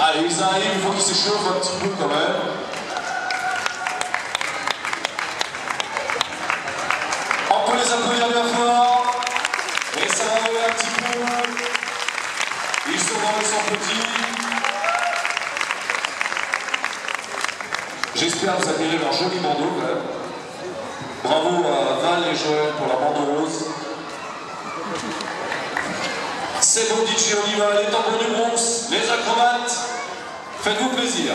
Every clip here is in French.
Allez, ils arrivent, il faut qu'ils s'échauffent un petit peu quand même. On peut les applaudir bien fort. Et ça va aller un petit peu. Ils sont dans le sang petit. J'espère que vous accueillez leur joli bandeau quand même. Bravo à Val et Joël pour la bande rose. C'est beau DJ, on y va, les tambours du bronze, les acrobates. Faites-vous plaisir.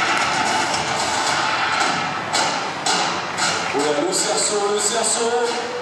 Le cerceau.